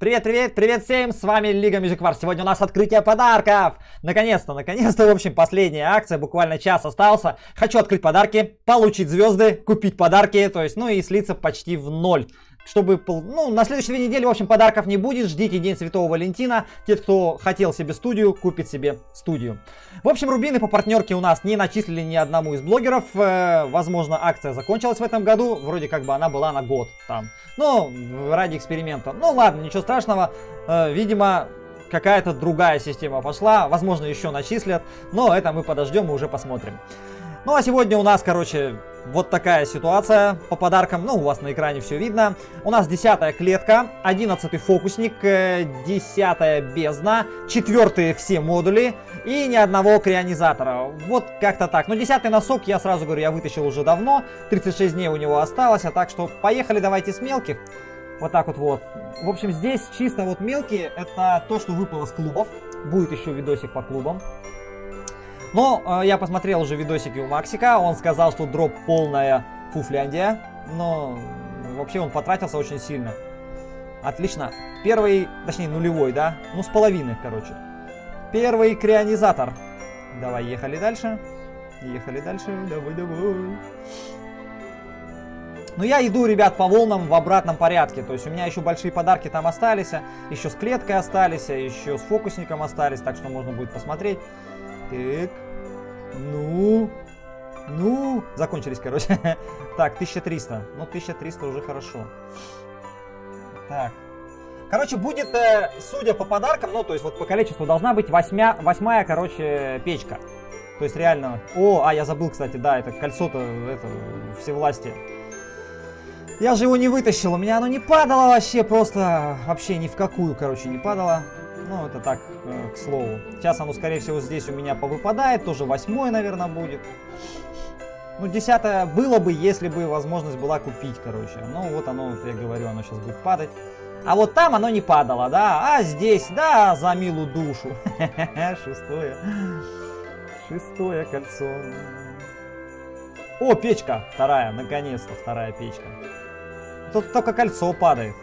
Привет, привет, привет всем, с вами Лига Music Wars. Сегодня у нас открытие подарков. Наконец-то, в общем, последняя акция, буквально час остался. Хочу открыть подарки, получить звезды, купить подарки, то есть, ну и слиться почти в ноль. Чтобы, ну, на следующей недели, в общем, подарков не будет. Ждите День Святого Валентина. Те, кто хотел себе студию, купит себе студию. В общем, рубины по партнерке у нас не начислили ни одному из блогеров. Возможно, акция закончилась в этом году. Вроде как бы она была на год там. Ну, ради эксперимента. Ну, ладно, ничего страшного. Видимо, какая-то другая система пошла. Возможно, еще начислят. Но это мы подождем и уже посмотрим. Ну, а сегодня у нас, короче, вот такая ситуация по подаркам. Ну, у вас на экране все видно. У нас 10-я клетка, 11-й фокусник, 10-я бездна, 4-е все модули и ни одного крионизатора. Вот как-то так. Но 10-й носок, я сразу говорю, я вытащил уже давно. 36 дней у него осталось. А так что поехали, давайте с мелких. Вот так вот. В общем, здесь чисто вот мелкие. Это то, что выпало с клубов. Будет еще видосик по клубам. Но я посмотрел уже видосики у Максика, он сказал, что дроп полная фуфляндия, но вообще он потратился очень сильно. Отлично. Первый, точнее нулевой, да? Ну с половины, короче. Первый крионизатор. Давай, ехали дальше. Давай. Ну я иду, ребят, по волнам в обратном порядке. То есть у меня еще большие подарки там остались, еще с клеткой остались, еще с фокусником остались, так что можно будет посмотреть. Так, ну, закончились, короче. Так, 1300. Ну, 1300 уже хорошо. Так. Короче, будет, судя по подаркам, ну, то есть вот по количеству должна быть восьмая, короче, печка. То есть реально... я забыл, кстати, да, это кольцо-то, это, всевластие. Я же его не вытащил, у меня оно не падало вообще, просто вообще ни в какую, короче, не падало. Ну, это так, к слову. Сейчас оно, скорее всего, здесь у меня повыпадает. Тоже 8-й, наверное, будет. Ну, 10-е было бы, если бы возможность была купить, короче. Ну, вот оно, я говорю, оно сейчас будет падать. А вот там оно не падало, да. А здесь, да, за милую душу. Шестое кольцо. О, печка. Вторая, наконец-то, вторая печка. Тут только кольцо падает.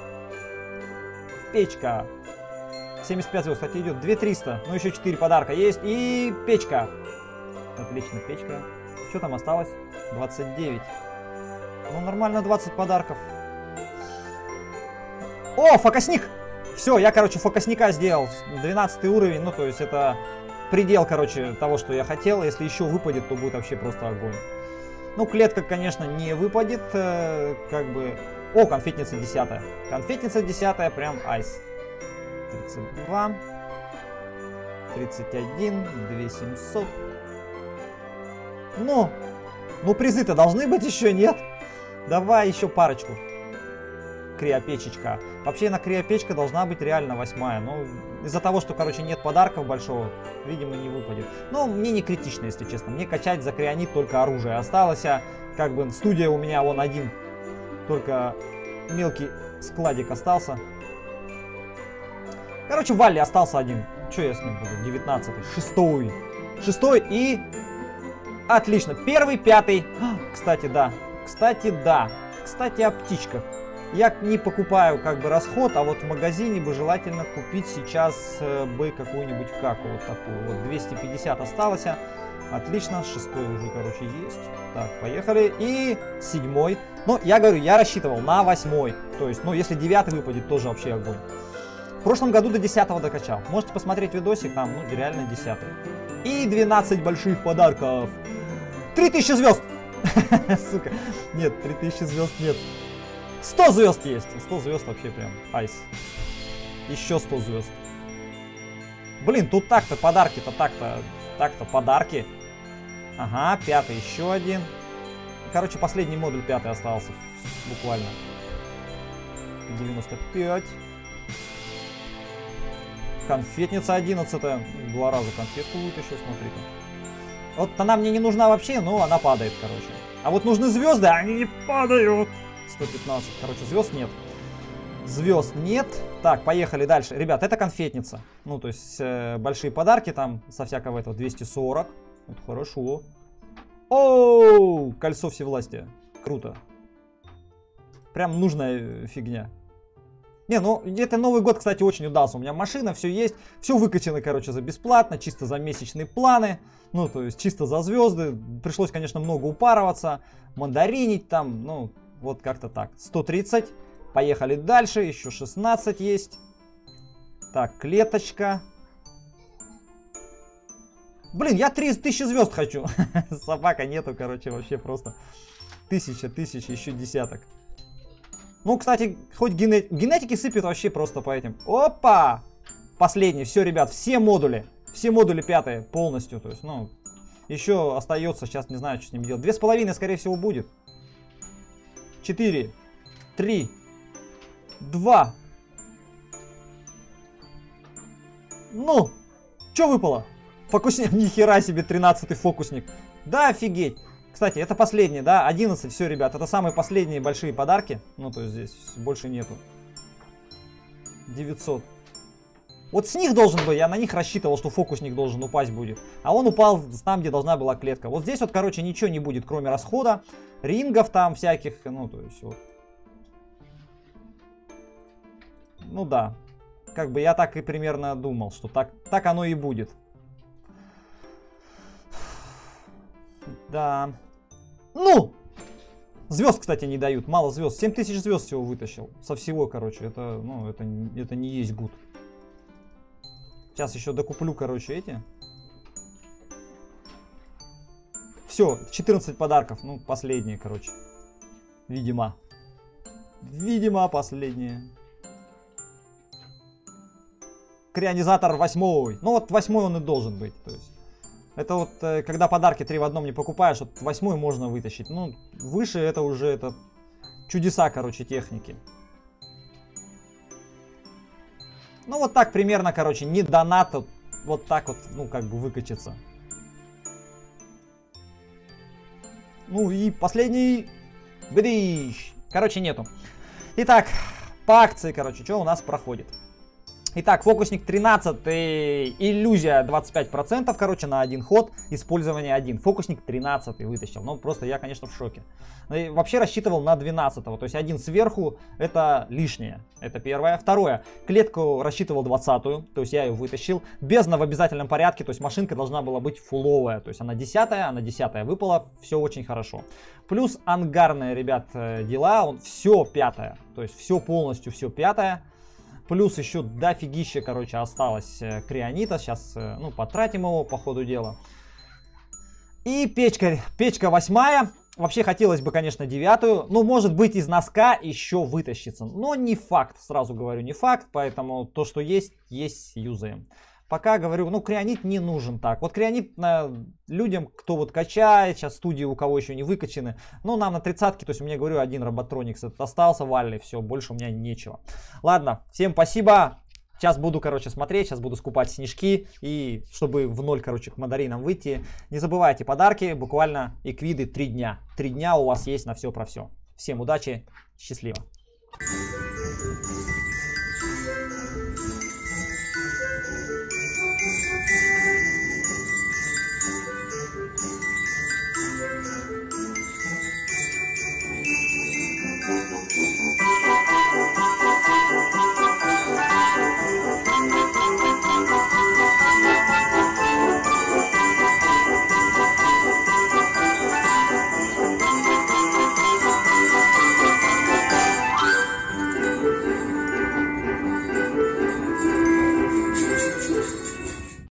Печка. 75 звезд, кстати, идет 2300, ну еще 4 подарка есть, и печка. Отлично, печка. Что там осталось? 29. Ну, нормально, 20 подарков. О, фокусник! Все, я, короче, фокусника сделал. 12 уровень, ну, то есть это предел, короче, того, что я хотел. Если еще выпадет, то будет вообще просто огонь. Ну, клетка, конечно, не выпадет, как бы... О, конфетница 10-я. Конфетница 10-я, прям айс. 32, 31, 2700. Ну призы-то должны быть еще, нет? Давай еще парочку. Криопечечка. Вообще на криопечка должна быть реально 8-я. Но из-за того, что, короче, нет подарков большого, видимо, не выпадет. Но мне не критично, если честно. Мне качать за крионит только оружие осталось. Как бы студия у меня вон один. Только мелкий складик остался. Короче, Валли остался один. Что я с ним буду? 19-й. 6-й и... Отлично. 1-й, 5-й. Кстати, да. Кстати, о птичках. Я не покупаю как бы расход, а вот в магазине бы желательно купить сейчас бы какую-нибудь каку. Вот такую. Вот 250 осталось. Отлично. 6-й уже, короче, есть. Так, поехали. И 7-й. Ну, я говорю, я рассчитывал на 8-й. То есть, ну, если 9-й выпадет, тоже вообще огонь. В прошлом году до 10-го докачал. Можете посмотреть видосик, там, ну, реально 10-й. И 12 больших подарков. 3000 звезд! Сука. Нет, 3000 звезд нет. 100 звезд есть. 100 звезд вообще прям айс. Еще 100 звезд. Блин, тут так-то подарки-то, так-то подарки. Ага, 5-й еще один. Короче, последний модуль 5-й остался. Буквально. 95. Конфетница 11-я. 2 раза конфетку вытащил, смотри-ка. Вот она мне не нужна вообще, но она падает, короче. А вот нужны звезды, а они не падают. 115. Короче, звезд нет. Звезд нет. Так, поехали дальше. Ребят, это конфетница. Ну, то есть, большие подарки там со всякого этого. 240. Это хорошо. Оу, кольцо всевластия. Круто. Прям нужная фигня. Не, ну это Новый год, кстати, очень удался. У меня машина, все есть. Все выкачано, короче, за бесплатно, чисто за месячные планы. Ну, то есть чисто за звезды. Пришлось, конечно, много упарываться, мандаринить там. Ну, вот как-то так. 130. Поехали дальше. Еще 16 есть. Так, клеточка. Блин, я 3000 звезд хочу. Собака нету, короче, вообще просто. 1000, еще десяток. Ну, кстати, хоть генетики сыпят вообще просто по этим. Опа! Последний, все, ребят, все модули 5 полностью. То есть, ну, еще остается, сейчас не знаю, что с ним делать. 2,5, скорее всего, будет. 4, 3, 2. Ну, что выпало? Фокусник, нихера себе, 13-й фокусник. Да, офигеть. Кстати, это последние, да, 11, все, ребят, это самые последние большие подарки. Ну, то есть здесь больше нету. 900. Вот с них должен быть, я на них рассчитывал, что фокусник должен упасть будет. А он упал там, где должна была клетка. Вот здесь вот, короче, ничего не будет, кроме расхода. Рингов там всяких, ну, то есть вот. Ну да, как бы я так и примерно думал, что так оно и будет. Да. Ну! Звезд, кстати, не дают. Мало звезд. 7000 звезд всего вытащил. Со всего, короче. Это, ну, это не есть гуд. Сейчас еще докуплю, короче, эти. Все, 14 подарков. Ну, последние, короче. Видимо. Видимо, последние. Крионизатор 8. Ну, вот 8 он и должен быть. То есть. Это вот, когда подарки 3 в одном не покупаешь, вот 8 можно вытащить. Ну, выше это уже чудеса, короче, техники. Ну, вот так примерно, короче, не донат, вот так вот, ну, как бы выкачаться. Ну, и последний... Бдыщ. Короче, нету. Итак, по акции, короче, что у нас проходит. Итак, фокусник 13, иллюзия 25%, короче, на один ход, использование 1. Фокусник 13 вытащил, ну просто я, конечно, в шоке. И вообще рассчитывал на 12, то есть один сверху, это лишнее, это первое. Второе, клетку рассчитывал 20-ю, то есть я ее вытащил, бездна в обязательном порядке, то есть машинка должна была быть фуловая, то есть она 10-я выпала, все очень хорошо. Плюс ангарные, ребят, дела, он все 5-е, то есть все полностью, все 5-е. Плюс еще дофигища, короче, осталось крионита. Сейчас, ну, потратим его по ходу дела. И печка 8-я. Вообще хотелось бы, конечно, 9-ю. Ну, может быть, из носка еще вытащится. Но не факт, сразу говорю, не факт. Поэтому то, что есть, юзаем. Пока говорю, ну, крионит не нужен так. Вот крионит людям, кто вот качает, сейчас студии у кого еще не выкачаны. Ну, нам на 30-ке, то есть у меня, говорю, один Роботроникс этот остался, валли, все, больше у меня нечего. Ладно, всем спасибо. Сейчас буду, короче, смотреть, сейчас буду скупать снежки. И чтобы в ноль, короче, к мандаринам выйти. Не забывайте подарки, буквально эквиды 3 дня. 3 дня у вас есть на все про все. Всем удачи, счастливо.